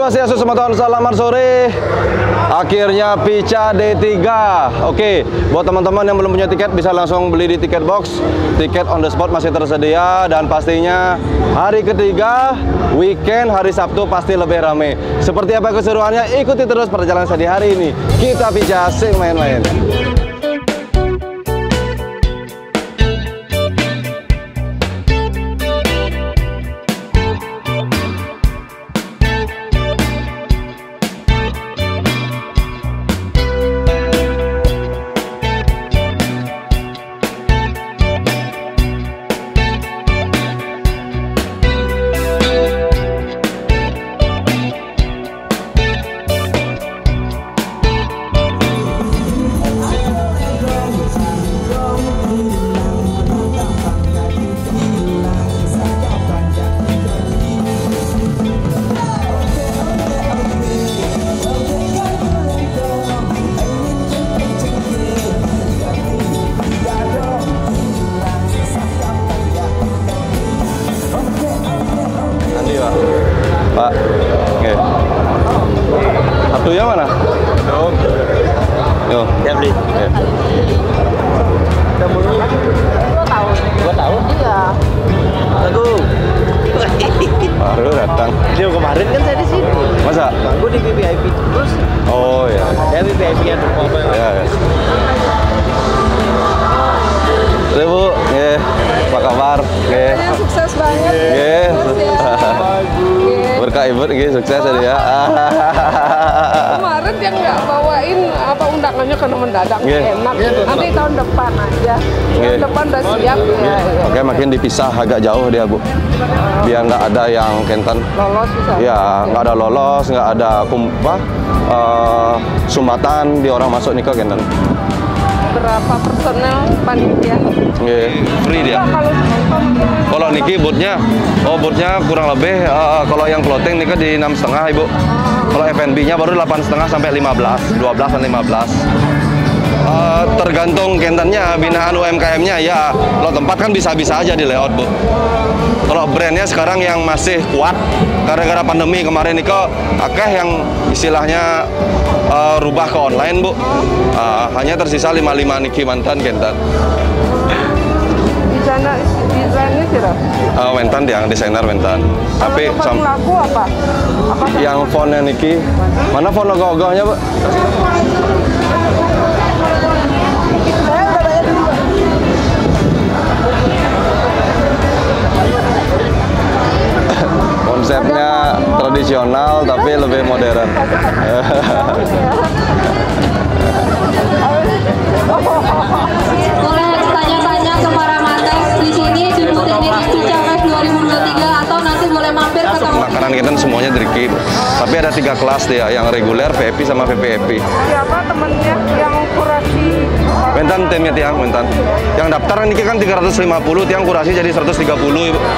Swastiastu, selamat sore. Akhirnya Pica D3. Oke, buat teman-teman yang belum punya tiket bisa langsung beli di tiket box. Tiket on the spot masih tersedia dan pastinya hari ketiga weekend hari Sabtu pasti lebih ramai. Seperti apa keseruannya? Ikuti terus perjalanan saya di hari ini. Kita Pica sing main-main. Pak, oke. Satunya mana? Yo, ya beli. Ya. Udah mulai 2 tahun. 2 tahun? Iya. Aku Baru datang. dia kemarin kan saya di sini. Masa? Aku di VIP terus. Oh ya. Ya VIP ada apa ya? Ya, ya. Halo Bu, apa kabar? Sukses banget. Terus ya. Nggih. Berkah Ibu, sukses ya. Kemarin dia nggak bawain apa undangannya karena mendadak enak. Nanti tahun depan aja. Tahun depan udah siap ya. Oke, makin dipisah agak jauh dia Bu. Biar nggak ada yang kenten. Lolos bisa. Ya, nggak ada lolos, nggak ada sumbatan di orang masuk nikah kenten. Berapa personel panitia? Free dia. Kalau niki bootnya kurang lebih kalau yang clothing nikah di 6,5 Ibu. Kalau F&B-nya baru 8,5 sampai 15, 12 dan 15. Tergantung kentennya, binaan UMKM-nya ya. Kalau tempat kan bisa-bisa aja di layout Bu. Kalau brandnya sekarang yang masih kuat gara-gara pandemi kemarin niko akeh yang istilahnya rubah ke online Bu. Hanya tersisa 55 niki mantan kentan. Desainnya kira? Wentan yang desainer Wentan. Tapi lagu apa? Yang fontnya niki mana font logo-logonya Bu? Konsepnya tradisional tapi lebih modern. Boleh tanya-tanya ke para mates di sini di booth ini Pica Fest 2023 atau nanti boleh mampir ke tempat Makanan kita semuanya driki, tapi ada 3 kelas dia, yang reguler, VIP sama VVIP. Siapa temennya yang kurasi? Mentan timnya tiang, mentan. Yang daftar ini kan 350, tiang kurasi jadi 130 Ibu.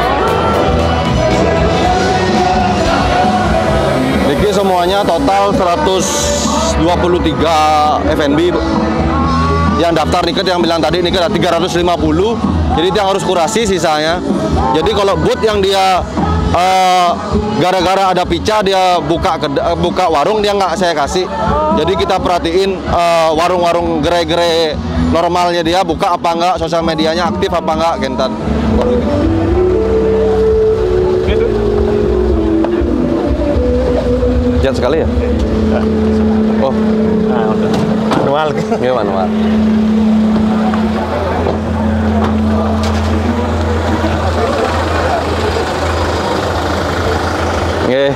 Niki semuanya total 123 F&B Ibu. Yang daftar niket yang bilang tadi niket ada 350, jadi dia harus kurasi sisanya. Jadi kalau booth yang dia gara-gara ada Pica dia buka warung, dia nggak saya kasih. Jadi kita perhatiin warung-warung gerai-gerai normalnya dia buka apa enggak, sosial medianya aktif apa enggak, kentan. Jangan sekali ya? Oh, Manual. iya manual. Nggih.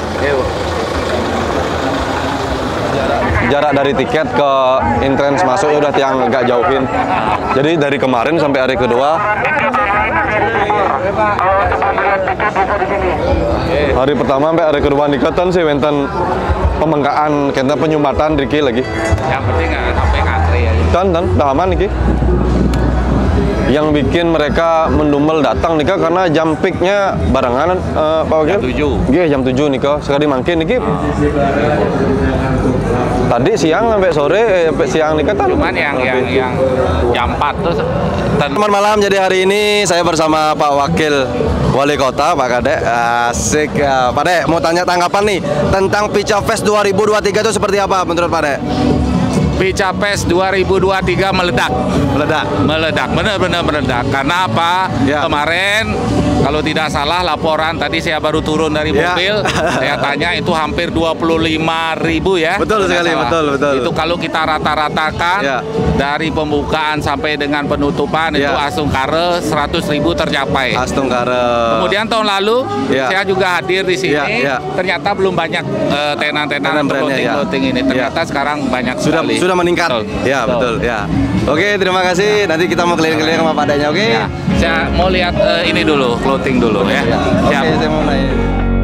Jarak dari tiket ke entrance masuk udah tiang agak jauhin. Jadi dari kemarin sampai hari kedua. Hari pertama sampai hari kedua nikatan sih wenten pemengkaan, kena penyumbatan Riki lagi. Yang penting nggak sampai ngantri ya. Dan udah aman Niki. Yang bikin mereka mendumel datang nikah karena jam peaknya barengan Pak Wakil? Jam 7. Iya jam 7 nikah, sekali mangkin Niki. Tadi siang sampai sore, sampai siang nih kan. Cuman yang jam 4 tuh Selamat malam, jadi hari ini saya bersama Pak Wakil Wali Kota, Pak Kadek. Asik ya. Pak Dek, mau tanya tanggapan nih tentang Pica Fest 2023 itu seperti apa menurut Pak Dek? Pica Fest 2023 meledak. Meledak, benar-benar meledak. Karena apa? Ya. Kemarin kalau tidak salah laporan tadi saya baru turun dari Ya. mobil, saya tanya itu hampir 25.000 ya. Betul kalau sekali, tidak salah. betul. Itu kalau kita rata-ratakan Ya. dari pembukaan sampai dengan penutupan itu Ya. Astungkare 100.000 tercapai. Astungkare. Kemudian tahun lalu Ya. saya juga hadir di sini. Ya. Ternyata belum banyak tenan-tenan brandnya, clothing ini. Ternyata sekarang banyak sekali. sudah meningkat. Ya, betul. Ya. Oke, terima kasih. Nanti kita mau keliling-keliling sama Pak Deknya, oke? Ya, saya mau lihat ini dulu, clothing dulu ya. Oke, Siap. saya mau nanya.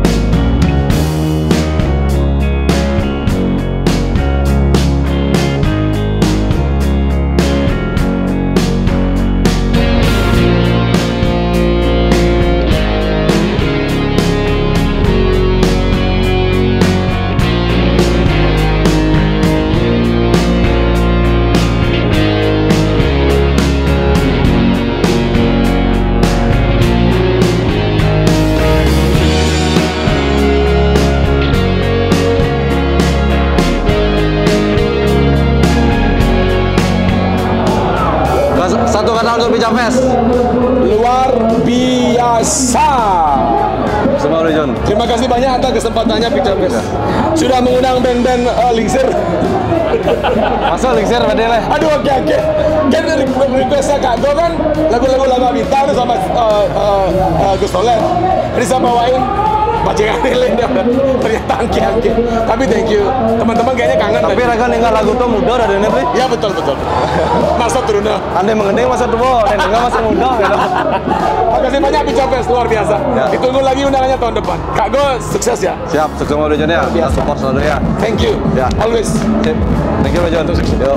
Satu kata untuk Pica Fest. Luar biasa. Semua John. Terima kasih banyak atas kesempatannya Pica Fest. Sudah mengundang band-band Lingsir. Masa Lingsir Pak Dek? Aduh, oke. Kan requestnya Kak Go kan lagu-lagu Lama Bintang itu sama Gus Tolet. Jadi saya bawain bajingan ini ternyata angki. Tapi thank you. Teman-teman kayaknya kangen. Tapi Raga ninggal lagu tuh muda ada nih, Pri. Ya betul. Masa turunnya. Andai mengendeng masa tua, dan ninggal masih muda gitu. Makasih banyak Pica Fest, luar biasa. Ya. Ditunggu lagi undangannya tahun depan. Kak Go sukses ya. Siap, sukses sama John ya. Kita support selalu ya. Thank you. Ya. Always. Sip. Thank you John.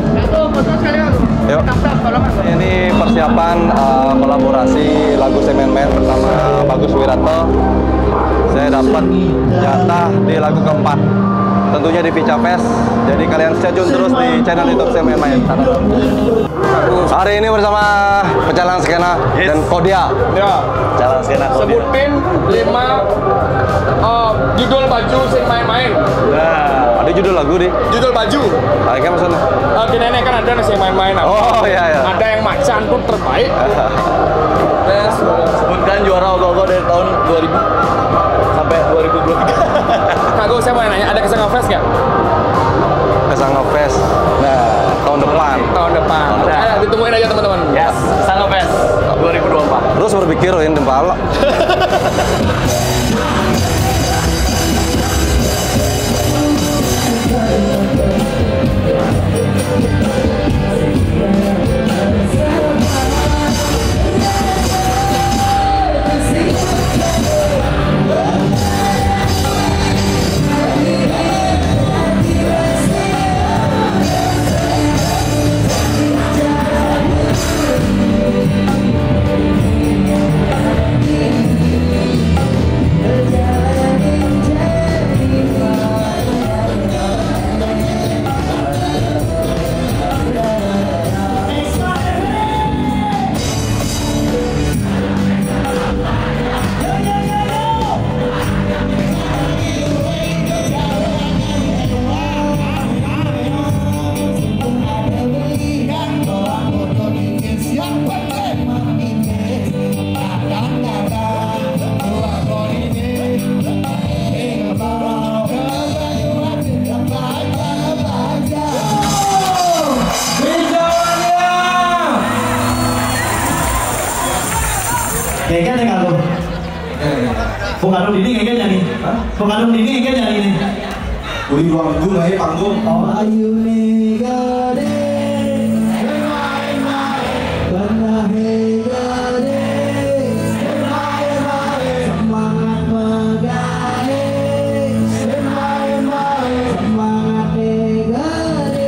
Yuk. Ini persiapan kolaborasi lagu Semen Man bersama Bagus Wiranto. Saya dapat jatah di lagu keempat, tentunya di Pica Fest. Jadi kalian stay tune terus di channel YouTube Semen Man. Hari ini bersama Pecalang Skena dan Kodia. Ya. Pecalang Skena Kodia. Sebutin 5 judul baju sing main-main. Nah, ada judul lagu nih. Judul baju. Kayak maksudnya. Di nenek kan ada sing main-main. Oh iya. Ada yang macan tuh terbaik. Terus Sebutkan juara Ogo-Ogo dari tahun 2000 sampai 2023. Kak Go, saya mau nanya, ada kesan Fest nggak? Kesanga Fest. Nah, tahun depan. Tahun depan. Ayo, ditungguin aja teman-teman. Yes, Kesanga Fest 2024. Terus berpikir ini tempal. Kayaknya nih kalau Bukan dini kayaknya nyanyi. Bukan dini kayaknya nyanyi nih. Uli 2 minggu lah ya panggung. Oh ayu negade, pernah negade, semangat megade, semangat negade,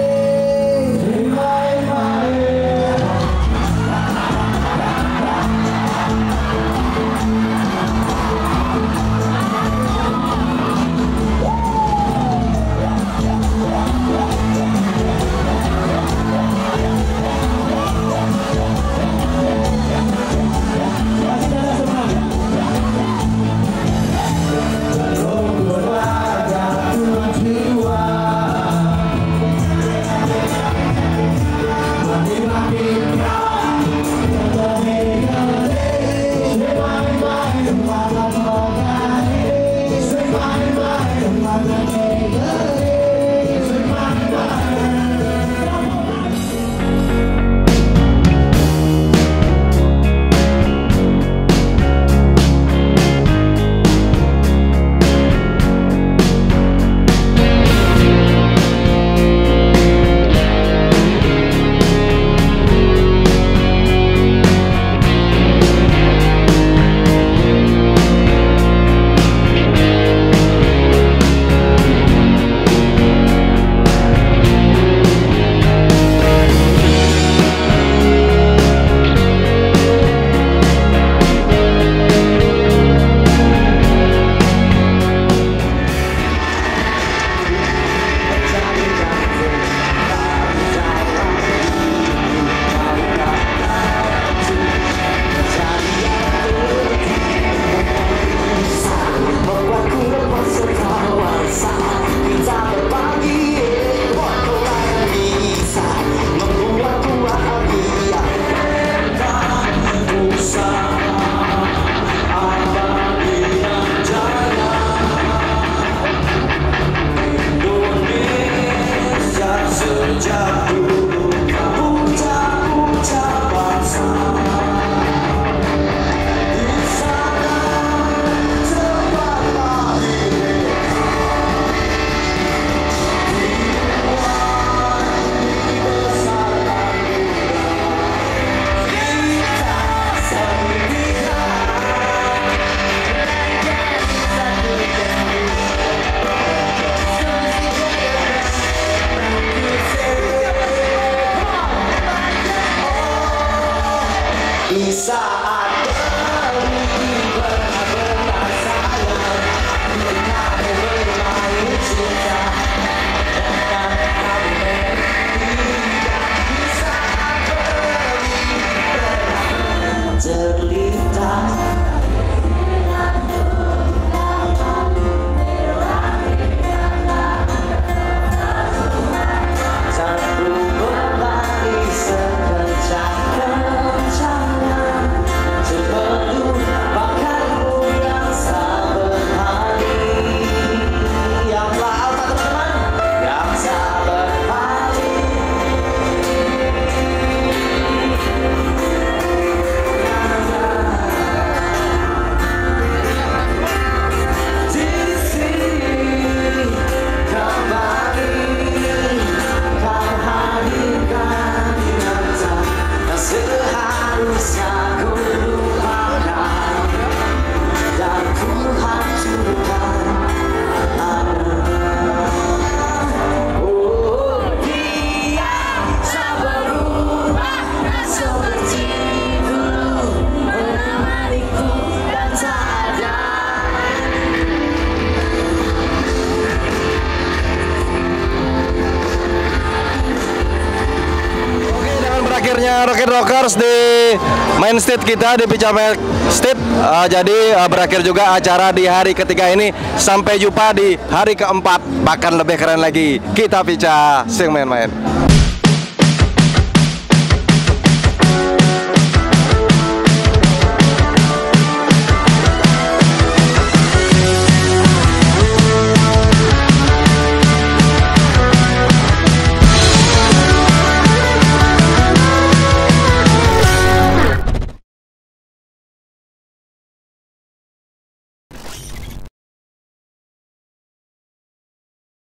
Akhirnya Rocket Rockers di main stage kita di Pica Stage, jadi berakhir juga acara di hari ketiga ini. Sampai jumpa di hari keempat, bahkan lebih keren lagi. Kita Pica sing main-main.